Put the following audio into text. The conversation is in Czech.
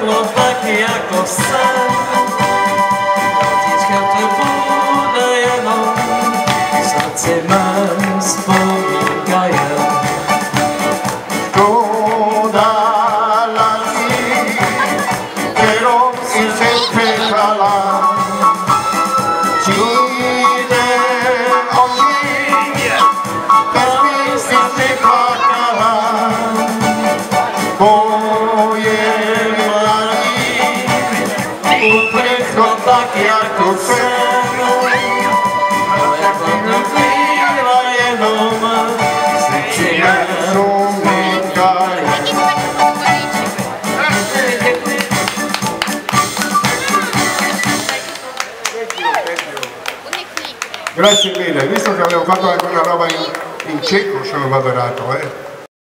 uběhlo taky jako sen. Teďka to bude jenom v srdci mém vzpomínka jen. Toda la vida, pero si se pecala, přijde oči, bez si si plakala, moje mladí, uprchlo tak jako sen, jako to chvíla jenom, slyší vzpomínka jen. Grazie mille, visto che avevo fatto anche una roba in cieco, sono vado dato,